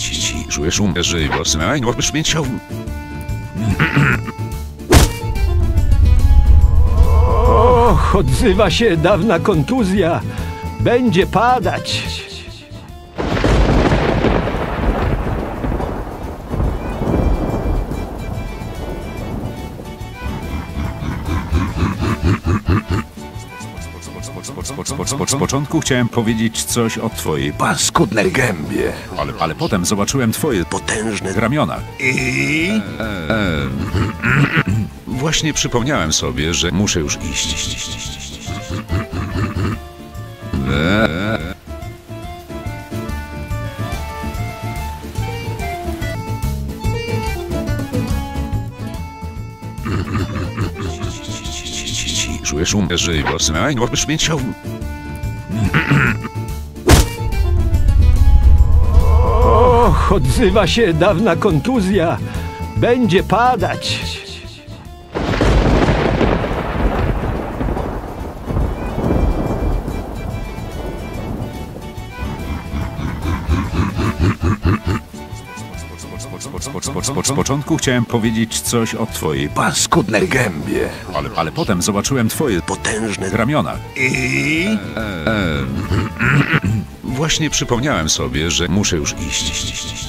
Czujesz że was nein odbrzmieciał. Och, odzywa się dawna kontuzja. Będzie padać. Z początku chciałem powiedzieć coś o twojej paskudnej gębie, ale potem zobaczyłem twoje potężne ramiona. i... Właśnie przypomniałem sobie, że muszę już iść. Czujesz że was nein odbrzmieciał. Och, odzywa się dawna kontuzja. Będzie padać. Z początku chciałem powiedzieć coś o twojej paskudnej gębie, ale potem zobaczyłem twoje potężne ramiona. i... Właśnie przypomniałem sobie, że muszę już iść.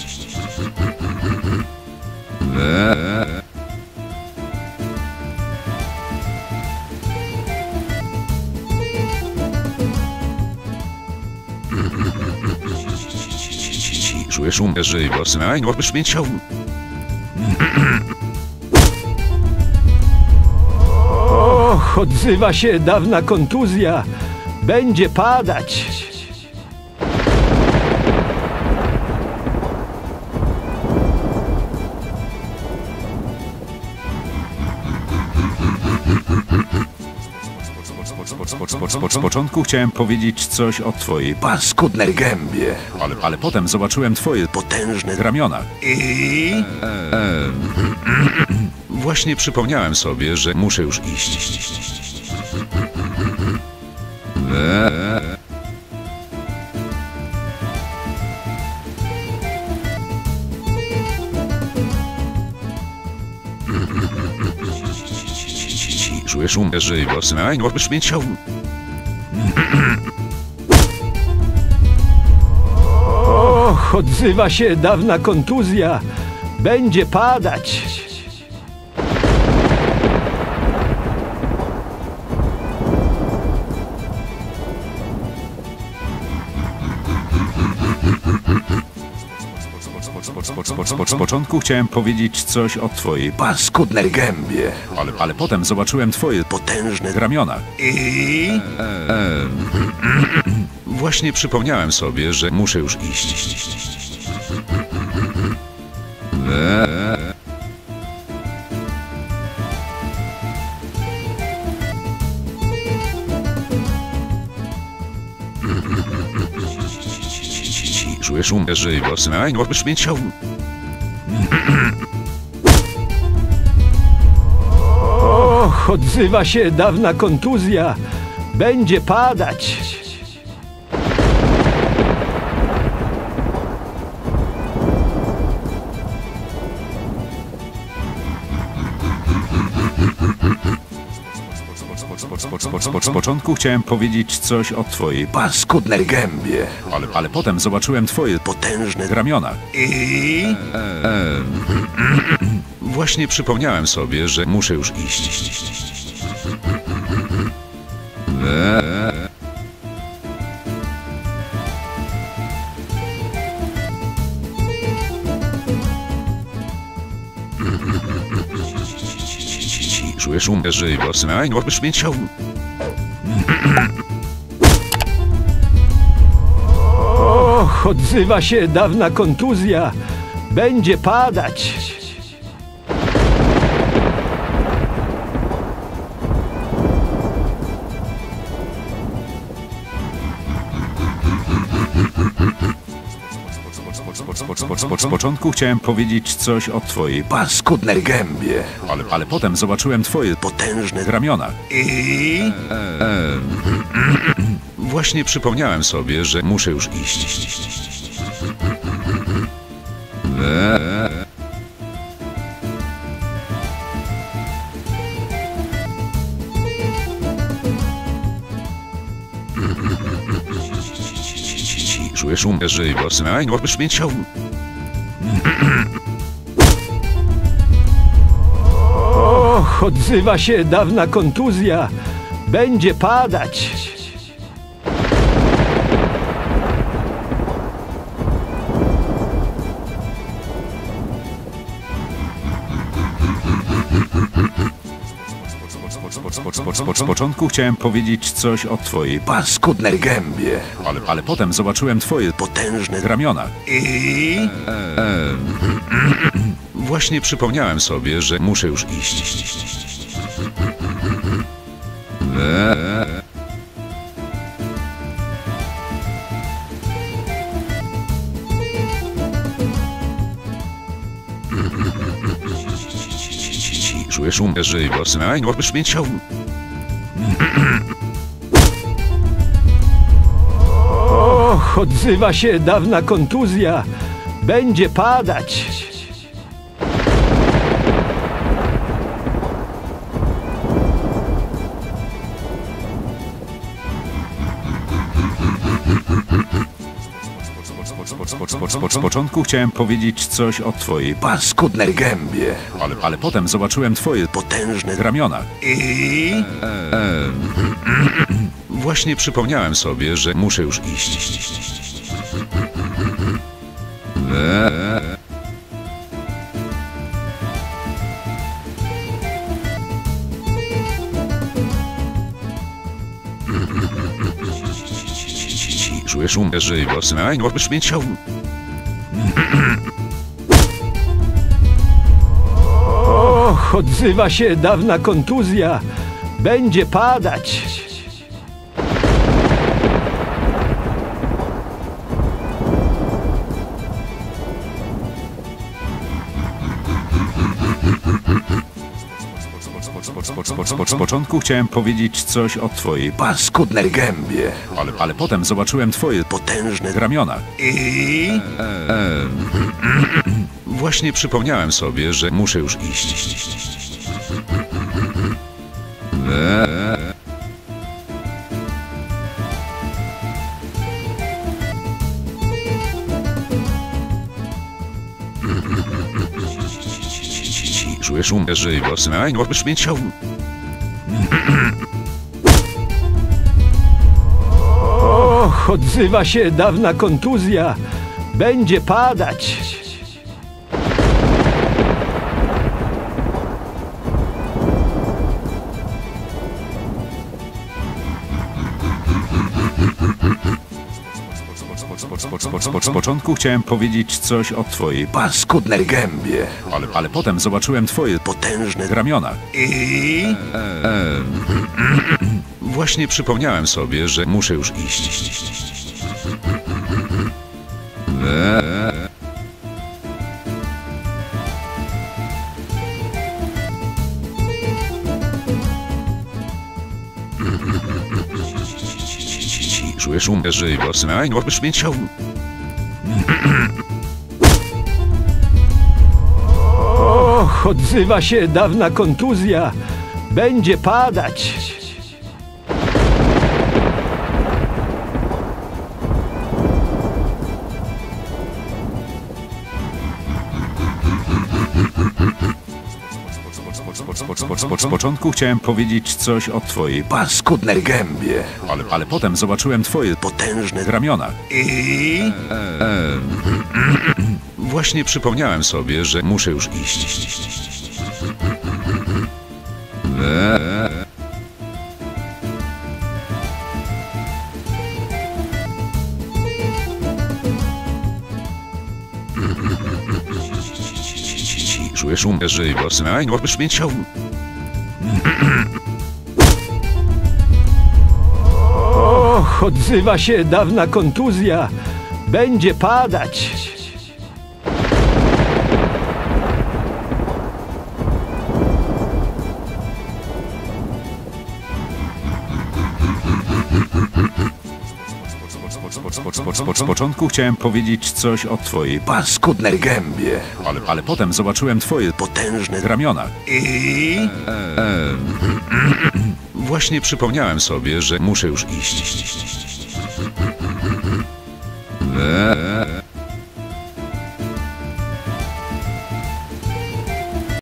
Czujesz że was nein odbrzmieciał. Och, odzywa się dawna kontuzja. Będzie padać. Z początku chciałem powiedzieć coś o twojej paskudnej gębie, ale potem zobaczyłem twoje potężne ramiona. i... Właśnie przypomniałem sobie, że muszę już iść. Czujesz że was nein odbrzmieciał. Och, odzywa się dawna kontuzja. Będzie padać. Z początku chciałem powiedzieć coś o twojej paskudnej gębie, ale potem zobaczyłem twoje potężne ramiona. i... Właśnie przypomniałem sobie, że muszę już iść. Czujesz że was nein odbrzmieciał. Och, odzywa się dawna kontuzja. Będzie padać. Z początku chciałem powiedzieć coś o twojej paskudnej gębie, ale potem zobaczyłem twoje potężne ramiona. i... Właśnie przypomniałem sobie, że muszę już iść. Czujesz że was nein odbrzmieciał. Och, odzywa się dawna kontuzja. Będzie padać. Z początku chciałem powiedzieć coś o twojej paskudnej gębie, ale potem zobaczyłem twoje potężne ramiona. i... Właśnie przypomniałem sobie, że muszę już iść. Czuję szum, że własne możesz mieć się. Och, odzywa się dawna kontuzja. Będzie padać. Z początku chciałem powiedzieć coś o twojej Paskudne gębie. ale potem zobaczyłem twoje Potężne ramiona. I... Właśnie przypomniałem sobie, że muszę już iść. Czuję szum, że własne możesz mieć się. Och, odzywa się dawna kontuzja. Będzie padać. Z początku chciałem powiedzieć coś o twojej Paskudne gębie. ale potem zobaczyłem twoje Potężne ramiona. I... Właśnie przypomniałem sobie, że muszę już iść. Czuję szum, że własne możesz mieć się. Och, odzywa się dawna kontuzja. Będzie padać. Z początku chciałem powiedzieć coś o twojej Paskudne gębie. ale potem zobaczyłem twoje Potężne ramiona. I... Właśnie przypomniałem sobie, że muszę już iść. Czuję szum, że własne możesz mieć się. Och, odzywa się dawna kontuzja. Będzie padać. Z początku chciałem powiedzieć coś o twojej Paskudne gębie. ale potem zobaczyłem twoje Potężne ramiona. I... Właśnie przypomniałem sobie, że muszę już iść. Czuję szum, że własne możesz mieć się. Och, odzywa się dawna kontuzja. Będzie padać. Z początku chciałem powiedzieć coś o twojej Paskudne gębie. ale potem zobaczyłem twoje Potężne ramiona. I... Właśnie przypomniałem sobie, że muszę już iść. Czuję szum, że własne możesz mieć się. Och, odzywa się dawna kontuzja. Będzie padać. Z początku chciałem powiedzieć coś o twojej... Paskudne gębie. Ale potem zobaczyłem twoje Potężne ramiona. I... Właśnie przypomniałem sobie, że muszę już iść.